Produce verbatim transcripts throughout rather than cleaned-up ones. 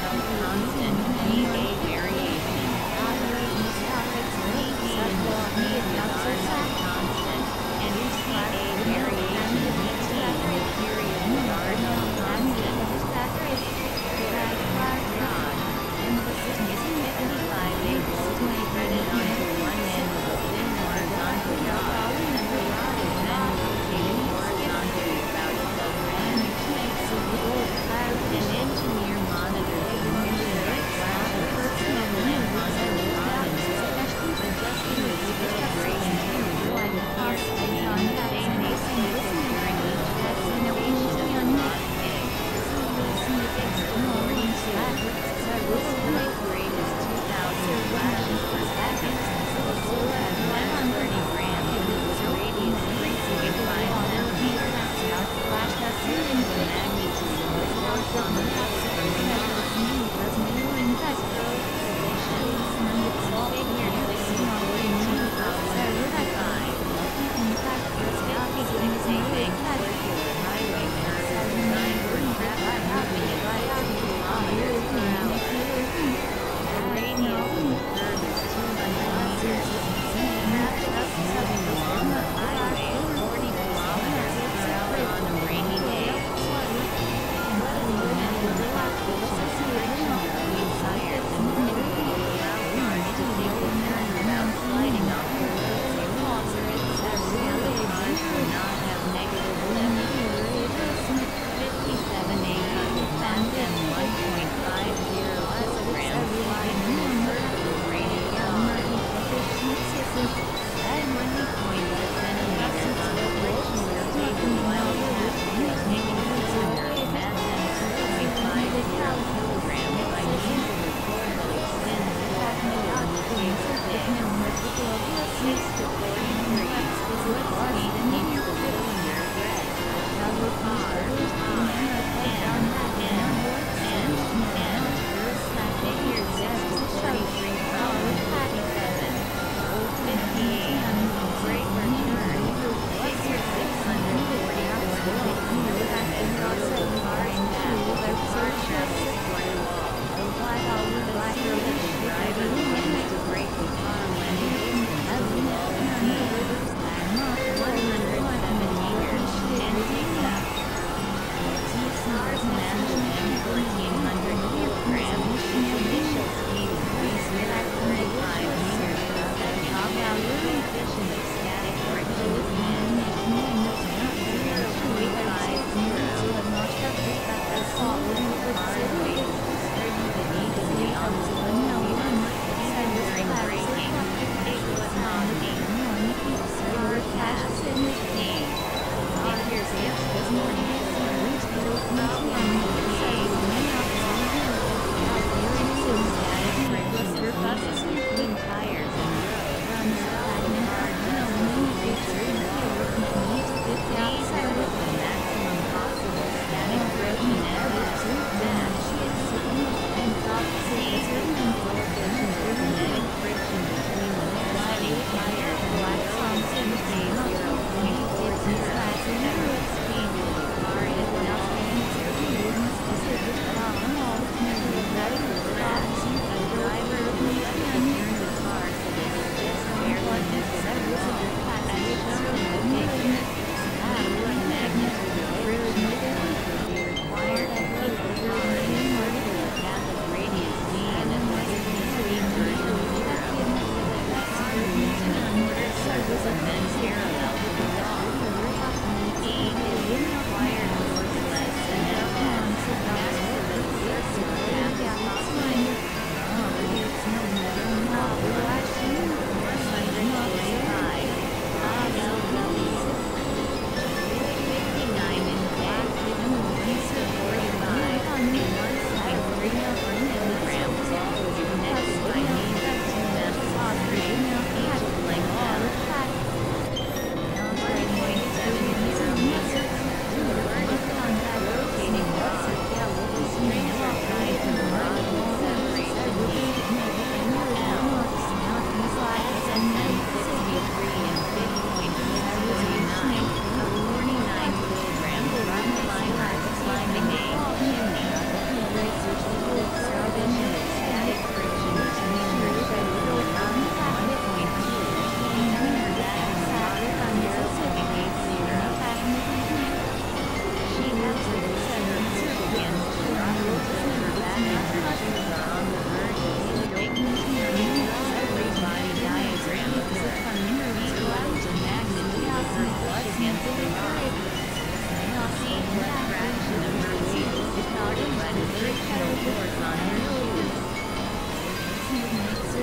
constant, G A variation, constant, and U C A variation, V T, period, guard, constant, God, emphasis missing fifty-five A voltage threaded onto one end of a thin horizontal rod, and the rod is then rotated horizontally about its other end. An engineer monitors the motion of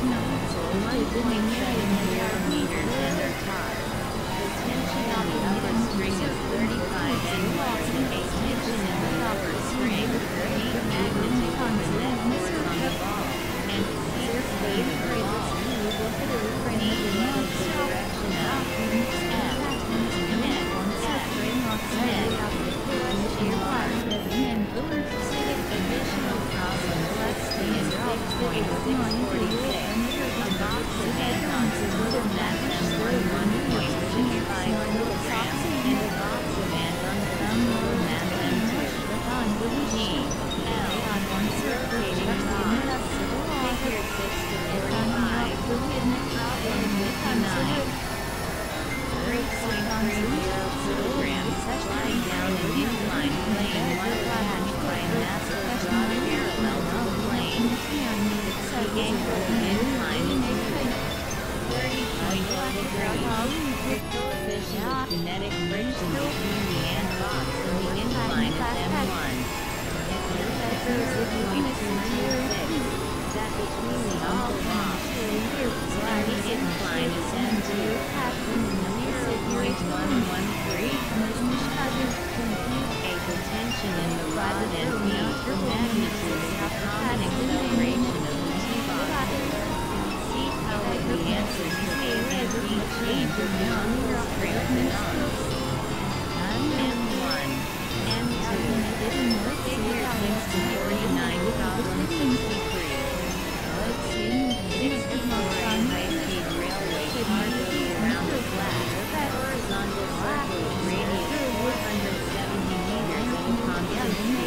one point seven millimeters and are taut. The tension on the upper string is thirty-five and a tension in the upper string, eight magnitude on the net force on the ball, and six speed of the ball. Need love the direction of F, net, net, net, additional problem, let's see in six point six four six, a box of head-ons will match them for one point two five kilograms, and a box of head-ons some will match them to G, L, rotating box, figure six to forty-five, problem fifty-nine. three point three zero kilograms, lying down an inclined plane, one attached by a massive rod parallel to the plane. The angle of the incline is thirty point one degrees. Coefficient of kinetic friction between the ant box and the incline is M one. zero point two two six. That between the all box and the incline is M two. zero point one one three. A tension in the rod and B, the magnitude of the common acceleration of the two bodies. See how the answers A and B change with the onward strength and arms. M one, M two, figure six to forty-nine, problem sixty-three. sixty-four A high-speed railway car goes around a flat, horizontal circle of radius four hundred seventy meters at a constant speed.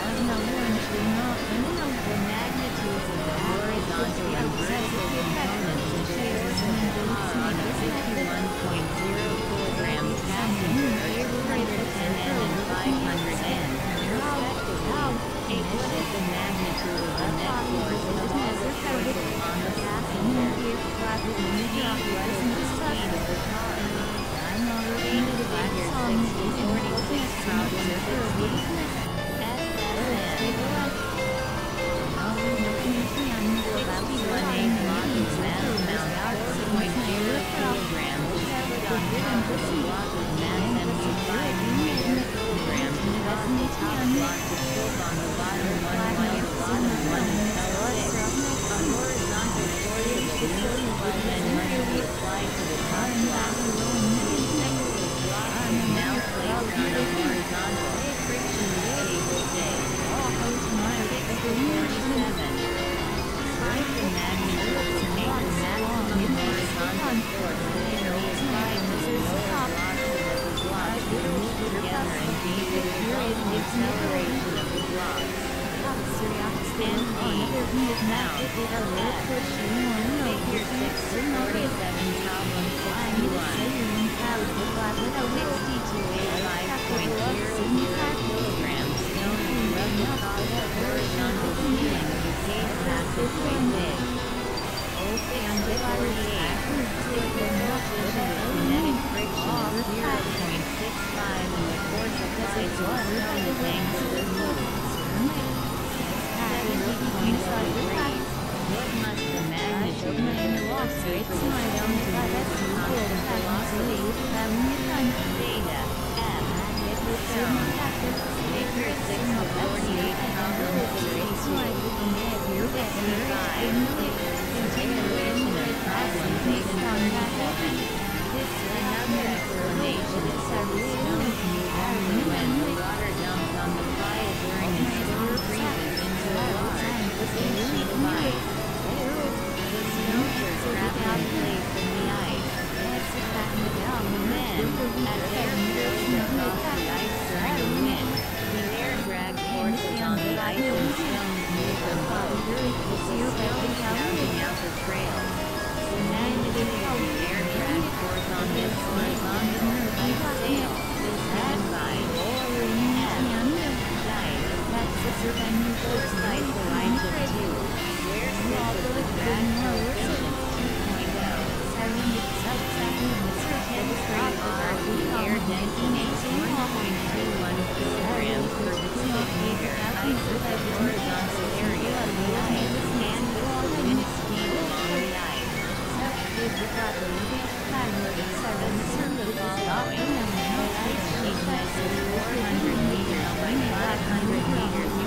The magnitudes of the horizontal and vertical components of the orbital are on a fifty-one point zero kilograms passenger are two hundred ten N and five hundred N, respectively. A what is the magnitude of the net force of all the forces on the passenger? G what is the speed of the car? Figure six to forty-six, problem sixty. S S N. sixty-one A block of mass amount four point zero kilograms, dot top of the block of mass seventy-five point zero kilograms, dot the top block of slope on the bottom one while the bottom one is held fixed. A horizontal force of at least one N must be applied to the top block. The block is now placed on a horizontal friction stable stage. six to forty-seven. Find the magnitude to make the maximum horizontal force that can be applied to the lower block so that the blocks will move together and be the period acceleration of the blocks. Stand B. Now, F. Figure six to forty-seven, problem sixty-one. sixty-two A five point zero zero kilograms stone is rubbed across the horizontal ceiling of the cave passageway six. And forty-eight. If the coefficient of kinetic friction is zero point six five and the force applied to the stone is angular moves. seventy point five degrees. What must the magnitude of the force be for the stone to move with constant velocity? Theta, F. Stone. Figure six to forty-eight, problem sixty-two. sixty-five. Continuation of problem based on seven. This is another explanation is that the stones move only when the water dumps on the pile during a storm freezes into a large, thin sheet of ice. The stones are trapped in place in the ice. Then, as air moves across the ice during a wind, the air drag forces on the ice and stones move them both, the stones rounding out the trail. The magnitude of the air drag force on this slip on the ice sail is given by F. Dice. Force isolate of two, where six is the drag coefficient two point zero. ten three R the air density is one point two one kilograms per cubic meter. Ice is the horizontal area of the ice, and the wind speed along the following. four hundred meters, five hundred meters.